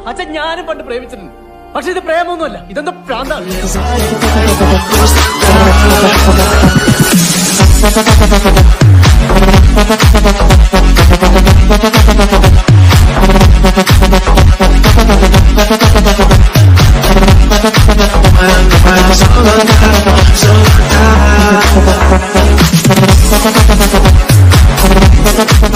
അച്ഛൻ ഞാനും പണ്ട് പ്രേമിച്ചിട്ടുണ്ട്. പക്ഷെ ഇത് പ്രേമൊന്നുമല്ല, ഇതെന്തോ പ്രാന്താണ്. So